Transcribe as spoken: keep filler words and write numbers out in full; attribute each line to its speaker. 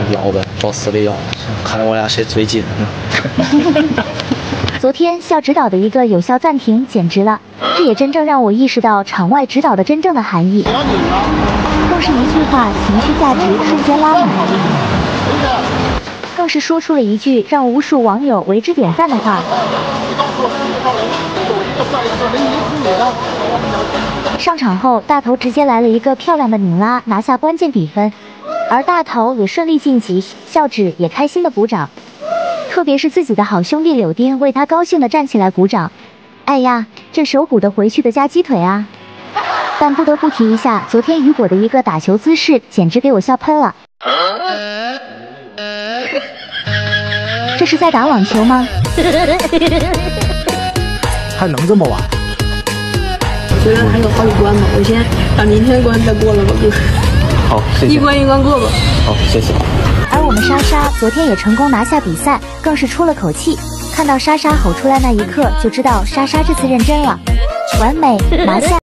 Speaker 1: 摇呗，找死里摇，看我俩谁最近。
Speaker 2: 昨天校指导的一个有效暂停简直了，这也真正让我意识到场外指导的真正的含义。更是一句话，情绪价值瞬间拉满，更是说出了一句让无数网友为之点赞的话。上场后，大头直接来了一个漂亮的拧拉，拿下关键比分，而大头也顺利晋级，校指也开心的鼓掌。特别是自己的好兄弟柳丁为他高兴的站起来鼓掌，哎呀，这手鼓的回去的夹鸡腿啊！但不得不提一下，昨天雨果的一个打球姿势，简直给我笑喷了。这是在打网球吗？
Speaker 3: 还能这么玩？
Speaker 4: 我觉得还有好几关呢，我先把明天的关再过了吧，就是。
Speaker 1: 好，谢谢。
Speaker 4: 一关一关过吧。
Speaker 1: 好，谢谢。
Speaker 2: 而我们莎莎昨天也成功拿下比赛，更是出了口气。看到莎莎吼出来那一刻，就知道莎莎这次认真了，完美拿下。